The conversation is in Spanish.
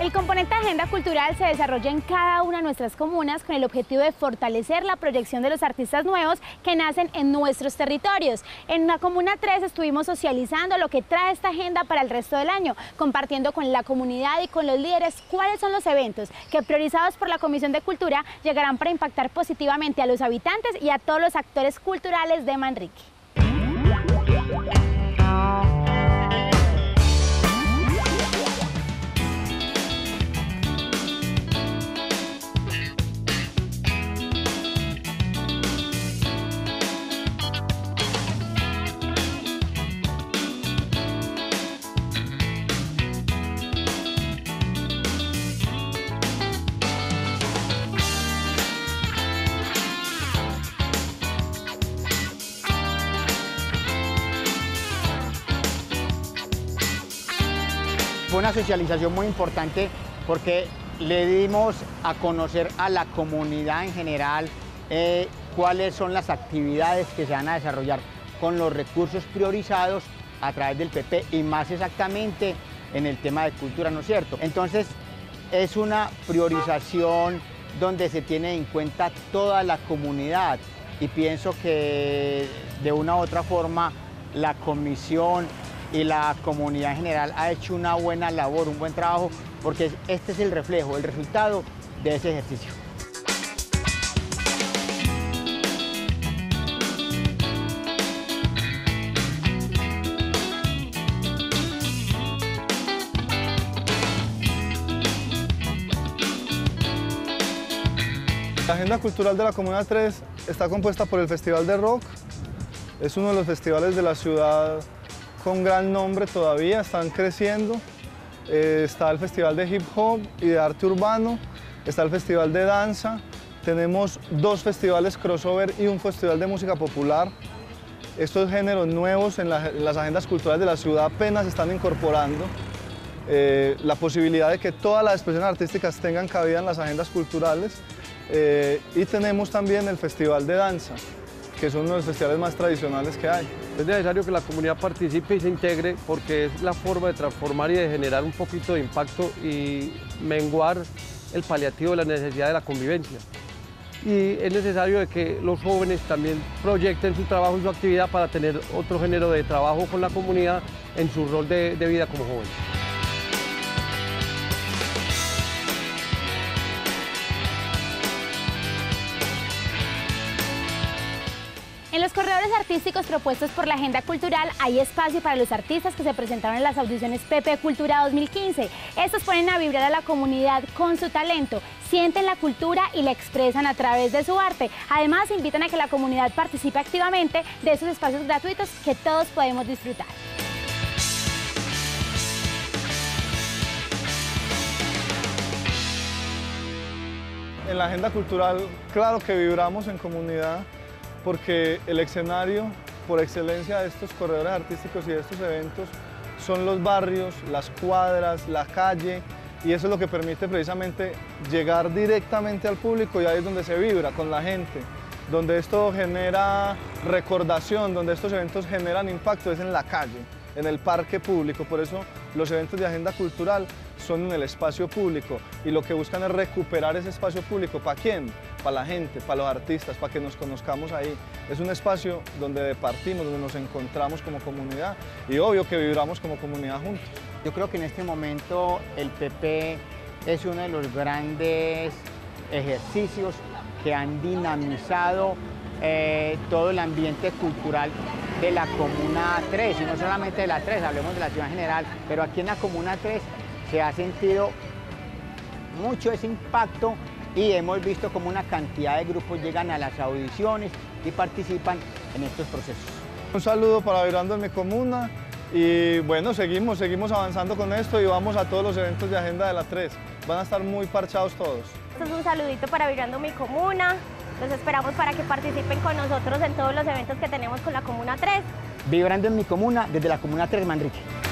El componente de agenda cultural se desarrolla en cada una de nuestras comunas con el objetivo de fortalecer la proyección de los artistas nuevos que nacen en nuestros territorios. En la Comuna 3 estuvimos socializando lo que trae esta agenda para el resto del año, compartiendo con la comunidad y con los líderes cuáles son los eventos que, priorizados por la Comisión de Cultura, llegarán para impactar positivamente a los habitantes y a todos los actores culturales de Manrique. Fue una socialización muy importante porque le dimos a conocer a la comunidad en general cuáles son las actividades que se van a desarrollar con los recursos priorizados a través del PP y más exactamente en el tema de cultura, ¿no es cierto? Entonces es una priorización donde se tiene en cuenta toda la comunidad y pienso que de una u otra forma la comisión y la comunidad en general ha hecho una buena labor, un buen trabajo, porque este es el reflejo, el resultado de ese ejercicio. La agenda cultural de la Comuna 3 está compuesta por el Festival de Rock, es uno de los festivales de la ciudad con gran nombre todavía, están creciendo. Está el Festival de Hip Hop y de Arte Urbano, está el Festival de Danza, tenemos 2 festivales crossover y un festival de música popular. Estos géneros nuevos en las agendas culturales de la ciudad apenas están incorporando la posibilidad de que todas las expresiones artísticas tengan cabida en las agendas culturales. Y tenemos también el Festival de Danza, que son uno de los festivales más tradicionales que hay. Es necesario que la comunidad participe y se integre porque es la forma de transformar y de generar un poquito de impacto y menguar el paliativo de la necesidad de la convivencia. Y es necesario de que los jóvenes también proyecten su trabajo y su actividad para tener otro género de trabajo con la comunidad en su rol de vida como jóvenes. En los corredores artísticos propuestos por la Agenda Cultural hay espacio para los artistas que se presentaron en las audiciones PP Cultura 2015. Estos ponen a vibrar a la comunidad con su talento, sienten la cultura y la expresan a través de su arte. Además, invitan a que la comunidad participe activamente de esos espacios gratuitos que todos podemos disfrutar. En la agenda cultural, claro que vibramos en comunidad, porque el escenario por excelencia de estos corredores artísticos y de estos eventos son los barrios, las cuadras, la calle, y eso es lo que permite precisamente llegar directamente al público y ahí es donde se vibra con la gente, donde esto genera recordación, donde estos eventos generan impacto, es en la calle, en el parque público. Por eso los eventos de agenda cultural son en el espacio público y lo que buscan es recuperar ese espacio público. ¿Para quién? Para la gente, para los artistas, para que nos conozcamos ahí. Es un espacio donde partimos, donde nos encontramos como comunidad y obvio que vibramos como comunidad juntos. Yo creo que en este momento el PP es uno de los grandes ejercicios que han dinamizado todo el ambiente cultural de la Comuna 3, y no solamente de la 3, hablemos de la ciudad en general, pero aquí en la Comuna 3 se ha sentido mucho ese impacto y hemos visto como una cantidad de grupos llegan a las audiciones y participan en estos procesos. Un saludo para Vibrando en mi Comuna y bueno, seguimos avanzando con esto y vamos a todos los eventos de agenda de la 3. Van a estar muy parchados todos. Esto es un saludito para Vibrando mi Comuna. Los esperamos para que participen con nosotros en todos los eventos que tenemos con la Comuna 3. Vibrando en mi Comuna desde la Comuna 3 Manrique.